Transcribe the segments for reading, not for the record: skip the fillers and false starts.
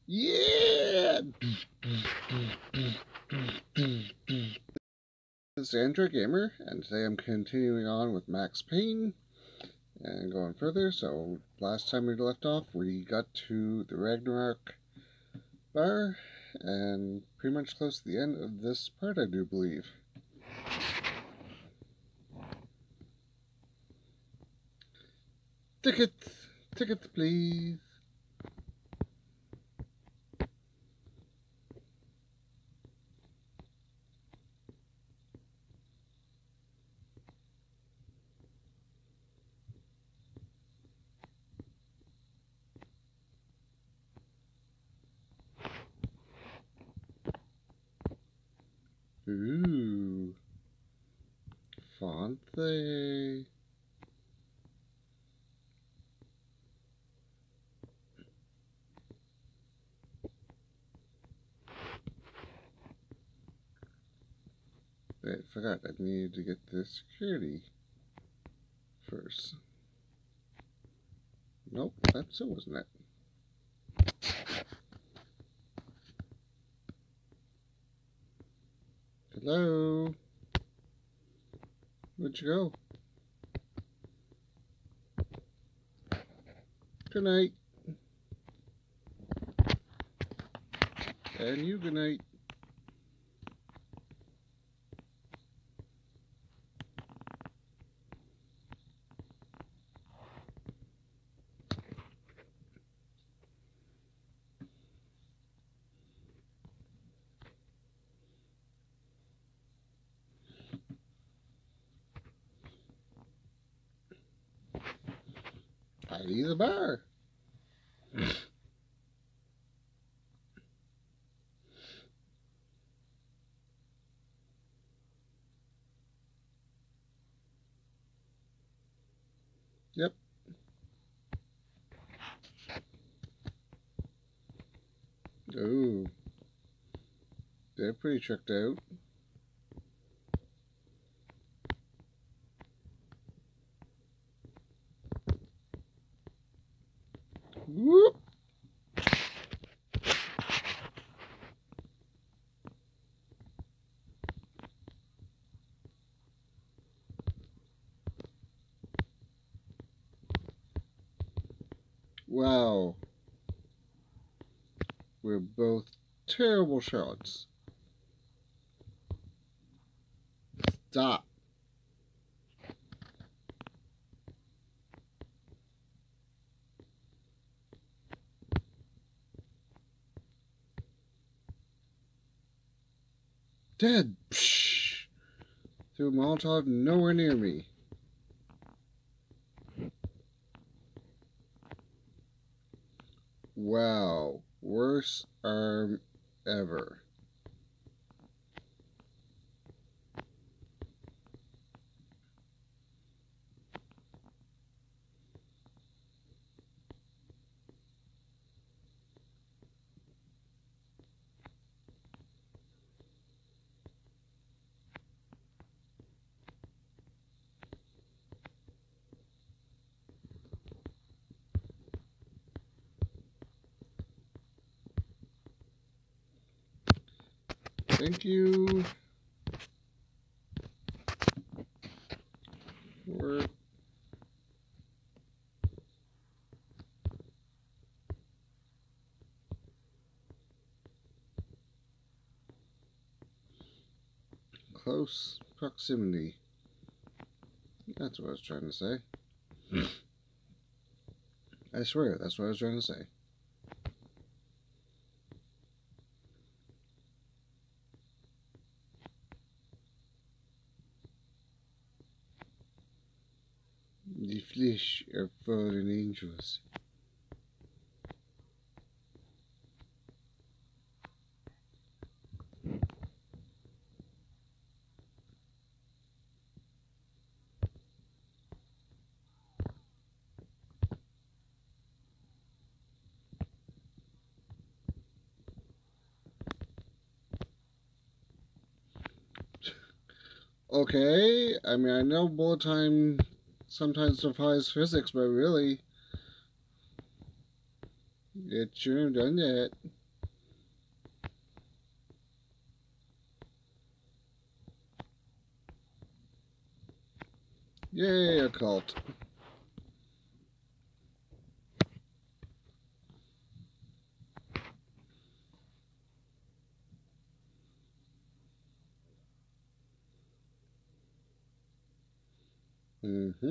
Yeah! This is Android Gamer, and today I'm continuing on with Max Payne and going further. So, last time we left off, we got to the Ragnarok bar and pretty much close to the end of this part, I do believe. Tickets! Tickets, please! Ooh. Fonte. Wait, I forgot I needed to get the security first. Nope, that still wasn't it. Hello? Where'd you go? Good night. And you, good night. Heidi the bar. Yep. Oh, they're pretty tricked out. Whoop. Wow. We're both terrible shots. Stop. Dead. Psh. Threw a Molotov nowhere near me. Wow. Worst arm ever. Thank you. We're close proximity. That's what I was trying to say. I swear, that's what I was trying to say. The flesh of fallen angels. Okay, I mean, I know bullet time sometimes defies physics, but really, it shouldn't have done that. Yay, a cult. Mm-hmm.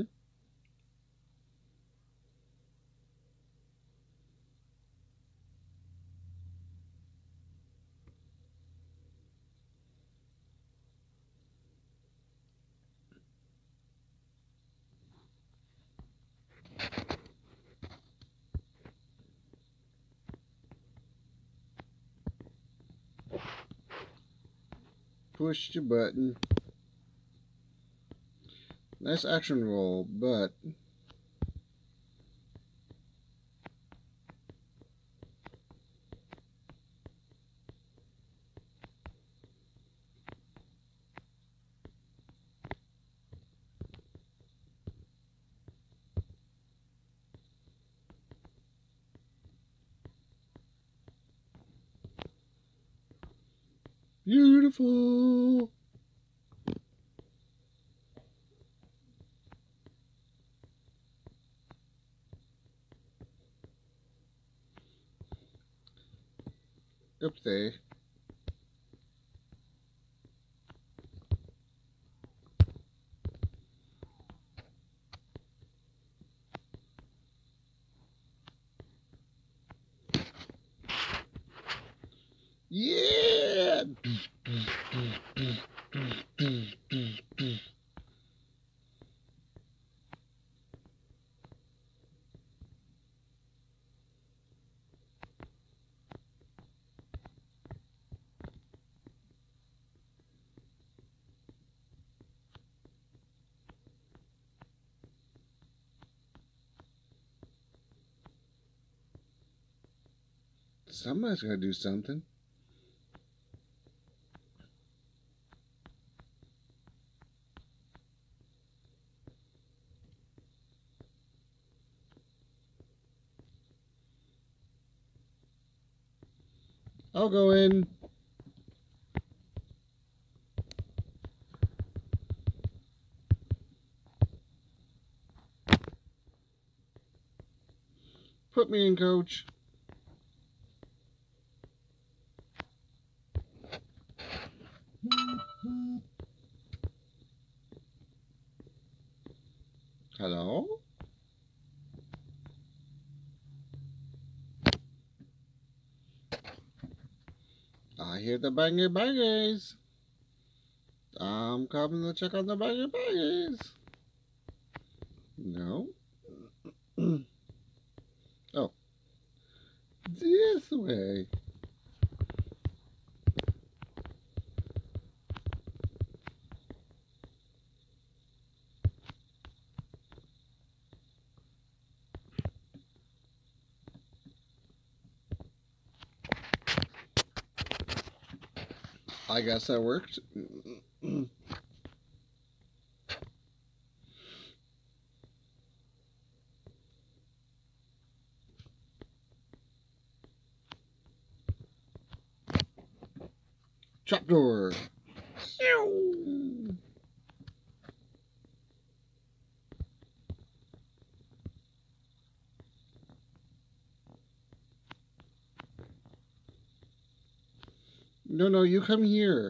Push the button. Nice action roll, but beautiful. Oopsie. Yeah! Somebody's got to do something. I'll go in. Put me in, coach. Hello? I hear the banger bangers. I'm coming to check on the banger bangers. No? Oh, this way. I guess that worked. Trapdoor. No, no, you come here.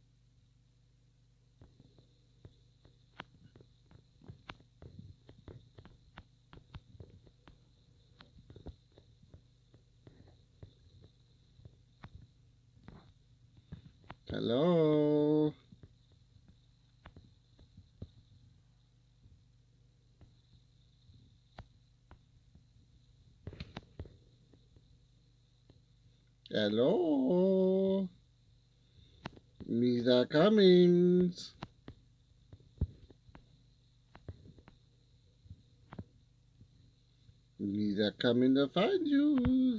Hello? Hello? Misa Cummings. Misa coming to find you.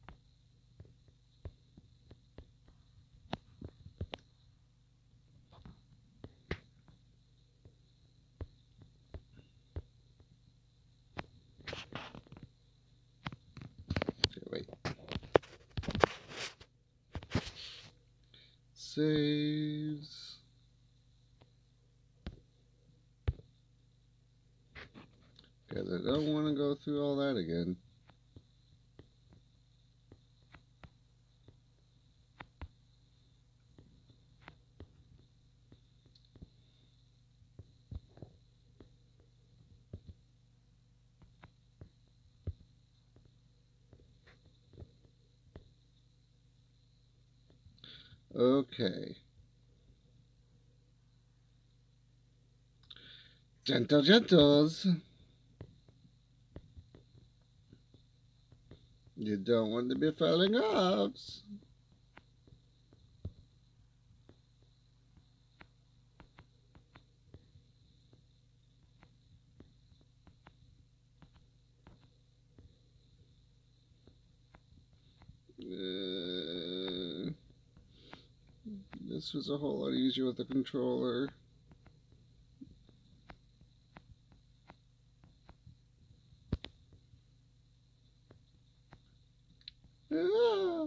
Wait. Saves. don't want to go through all that again. Okay. Gentles. You don't want to be falling off. This was a whole lot easier with the controller. Ah!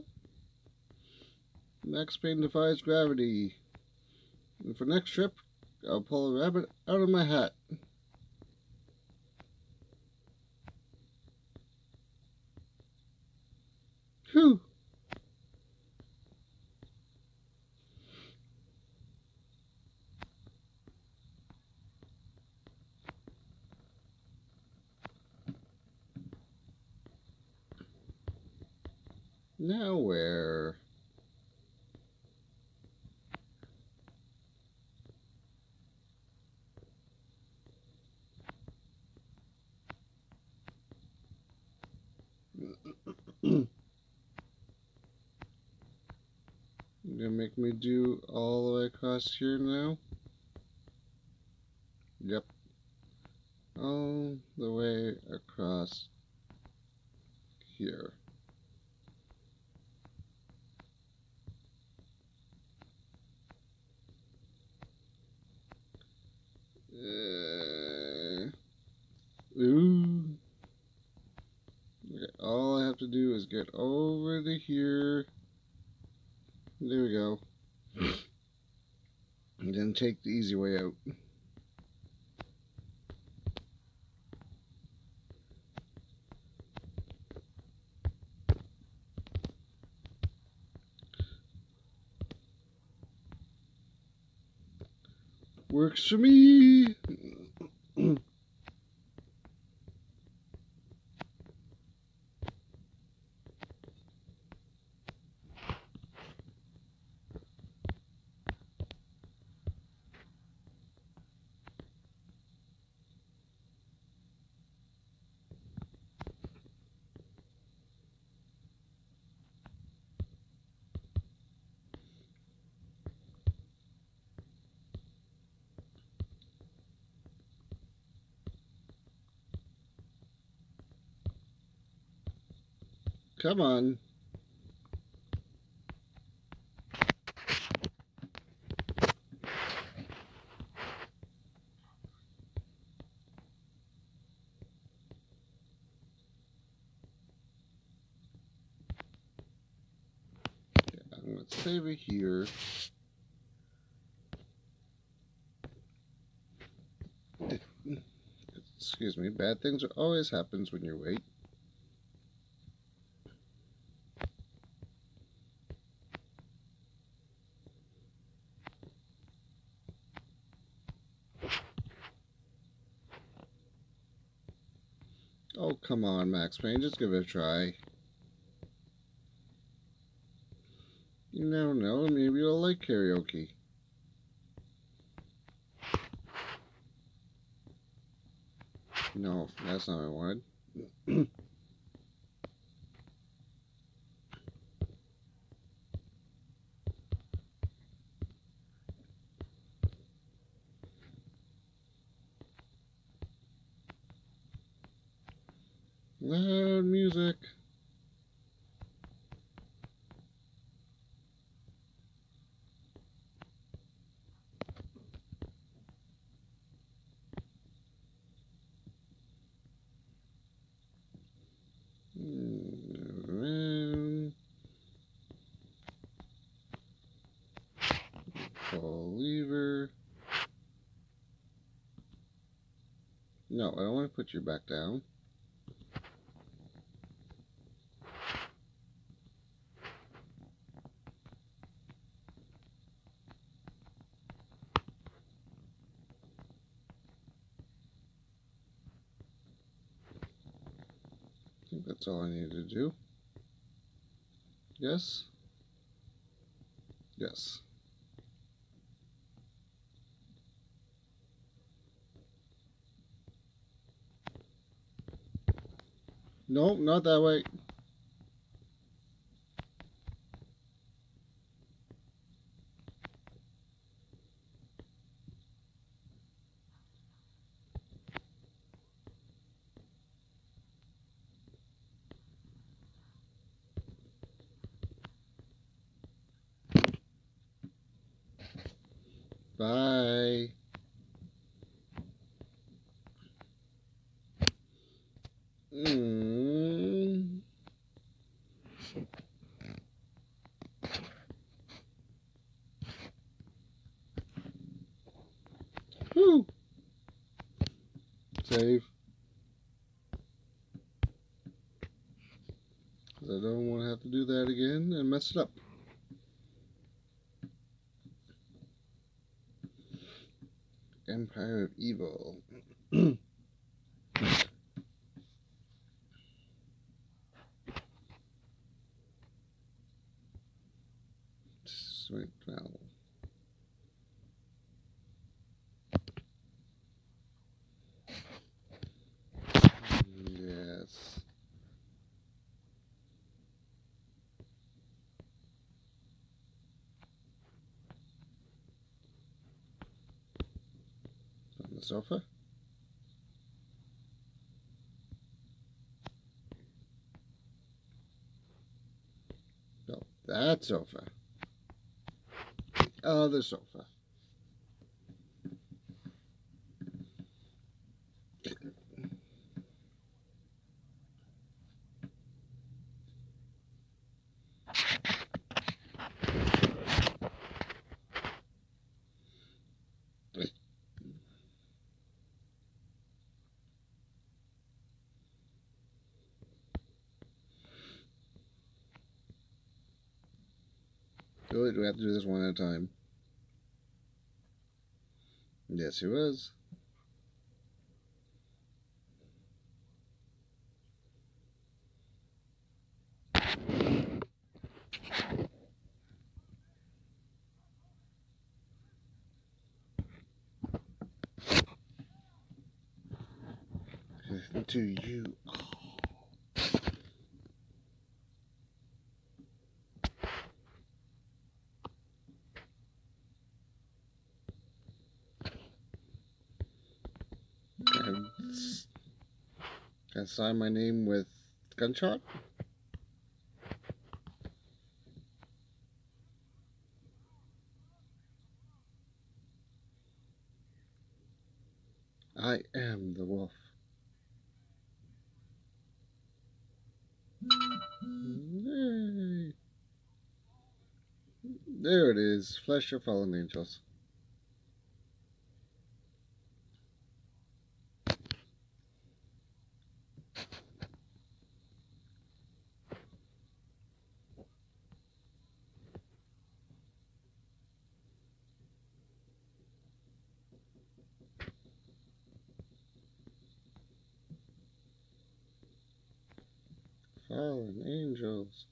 Max Payne defies gravity. And for next trip, I'll pull a rabbit out of my hat. Whew. Now where? You're gonna make me do all the way across here now? Yep. All the way across here. Ooh. Okay, all I have to do is get over to here. There we go. And then take the easy way out. Works for me. Come on. I'm going to save it here. Excuse me. Bad things always happens when you wait. Oh, come on, Max Payne. Just give it a try. You never know. Maybe you'll like karaoke. No, that's not what I wanted. Loud music. Pull lever. No, I don't want to put you back down. that's all I needed to do. Yes. Yes. Nope, not that way. Bye. Mm. Whew. Save. I don't want to have to do that again and mess it up. Empire of Evil. Sweet smell. Yes. On the sofa. No, that sofa. Other sofa. Really, do we have to do this one at a time? Yes, he was. To you. Can I sign my name with gunshot? I am the wolf. Yay. There it is. Flesh of fallen angels. Fallen angels.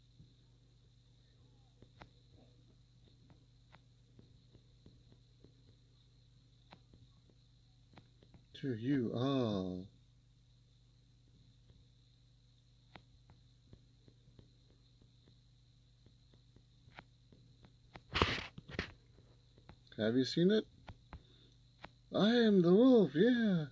To you all. Have you seen it? I am the wolf, yeah.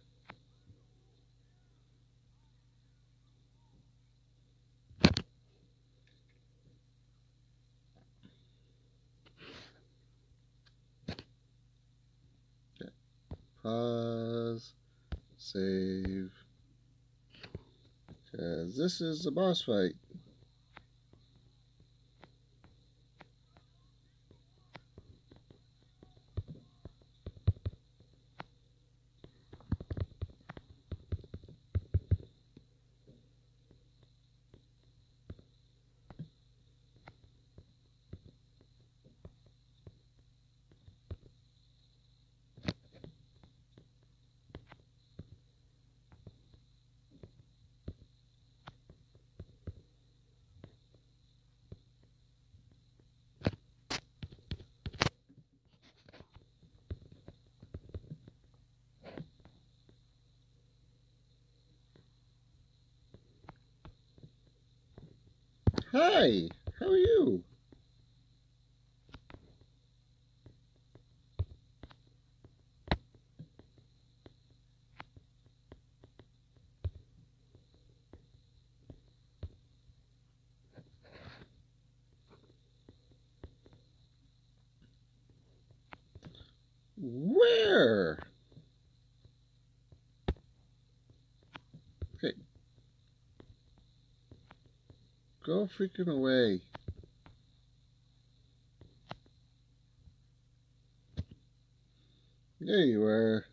Okay. Pause. Save. Because this is the boss fight. Hi, how are you? Where? Okay, go freaking away. There you are.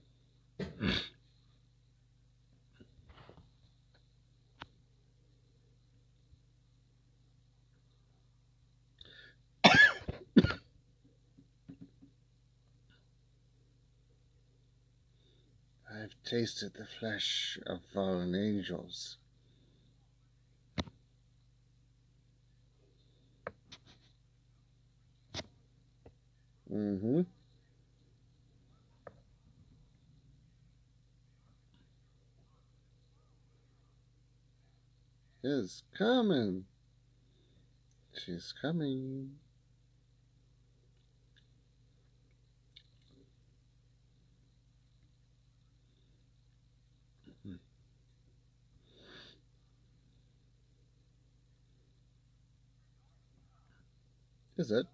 I've tasted the flesh of fallen angels. Mm-hmm. Is coming. She's coming. Is it?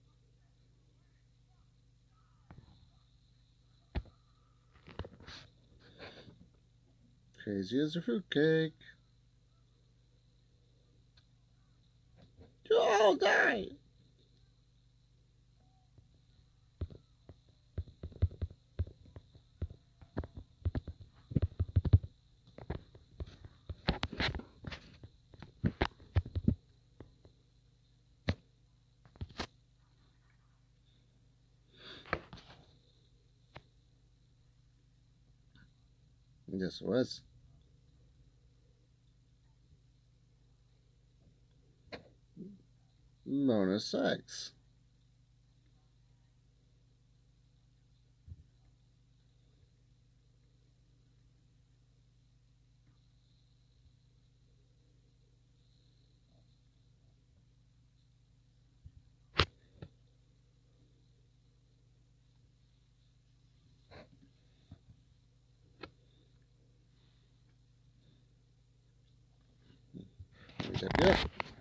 Crazy as a fruitcake. You'll all die. Yes, it was. Mona Sykes. Yep, yep.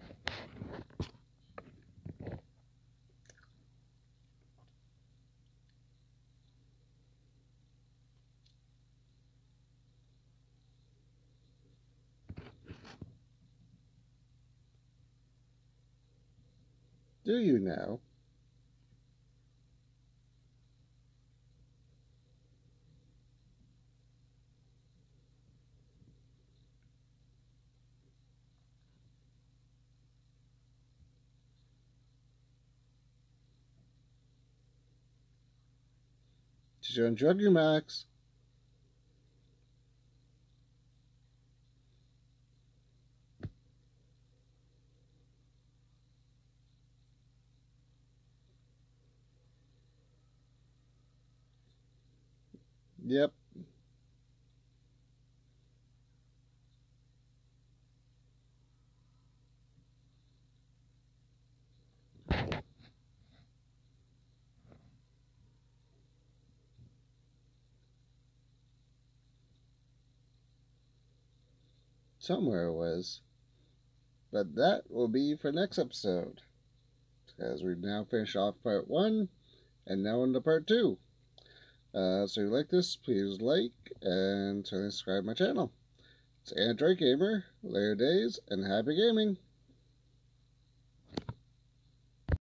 Do you now? Did you undrug you, Max? Yep. Somewhere it was. But that will be for next episode. As we've now finished off part one and now into part two. So if you like this, please like and subscribe my channel. It's Android Gamer, Layer Days, and happy gaming!